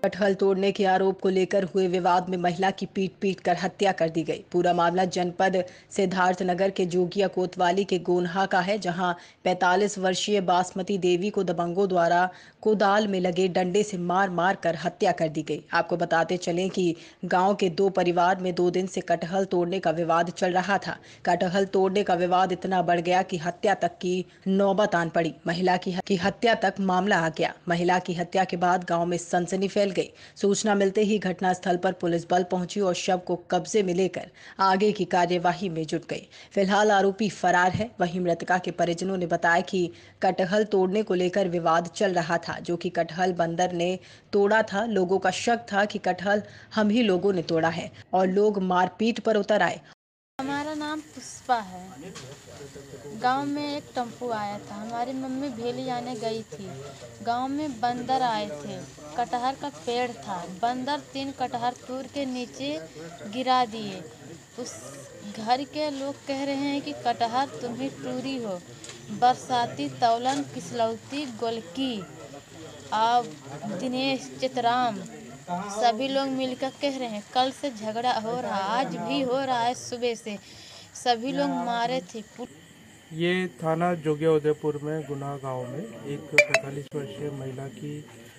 कटहल तोड़ने के आरोप को लेकर हुए विवाद में महिला की पीट कर हत्या कर दी गई। पूरा मामला जनपद सिद्धार्थनगर के जोगिया कोतवाली के गोन्हा का है, जहां 45 वर्षीय बासमती देवी को दबंगों द्वारा कोदाल में लगे डंडे से मार मार कर हत्या कर दी गई। आपको बताते चलें कि गांव के दो परिवार में 2 दिन से कटहल तोड़ने का विवाद चल रहा था। कटहल तोड़ने का विवाद इतना बढ़ गया कि हत्या तक की नौबत आन पड़ी। महिला की हत्या तक मामला आ गया। महिला की हत्या के बाद गांव में सनसनी फैल गई। सूचना मिलते ही घटनास्थल पर पुलिस बल पहुंची और शव को कब्जे में लेकर आगे की कार्यवाही में जुट गई। फिलहाल आरोपी फरार है। वहीं मृतका के परिजनों ने बताया कि कटहल तोड़ने को लेकर विवाद चल रहा था, जो कि कटहल बंदर ने तोड़ा था। लोगों का शक था कि कटहल हम ही लोगों ने तोड़ा है और लोग मारपीट पर उतर आए। हमारा नाम पुष्पा है। गांव में एक टेम्पो आया था, हमारी मम्मी भेली आने गई थी। गांव में बंदर आए थे, कटहर का पेड़ था। बंदर 3 कटहर तोड़ के नीचे गिरा दिए। उस घर के लोग कह रहे हैं कि कटहर तुम ही टूरी हो। बरसाती, तौलन, किसलौती, गोलकी, अब दिनेश, चितराम सभी लोग मिलकर कह रहे हैं। कल से झगड़ा हो रहा, आज भी हो रहा है। सुबह से सभी लोग मारे थे। ये थाना जोगिया उदयपुर में गुना गांव में एक 45 वर्षीय महिला की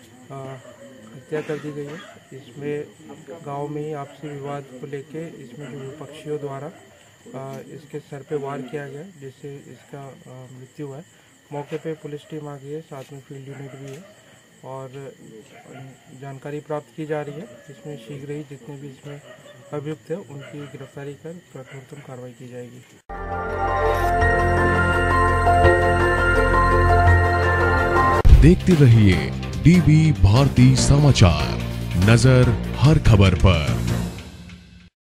हत्या कर दी गई है। इसमें गांव में ही आपसी विवाद को लेके इसमें जो विपक्षियों द्वारा इसके सर पे वार किया गया, जिससे इसका मृत्यु हुआ है। मौके पे पुलिस टीम आ गई है, साथ में फील्ड यूनिट भी है और जानकारी प्राप्त की जा रही है। इसमें शीघ्र ही जितने भी इसमें अभियुक्त है उनकी गिरफ्तारी कर कठोरतम कार्रवाई की जाएगी। देखते रहिए डीबी भारती समाचार, नजर हर खबर पर।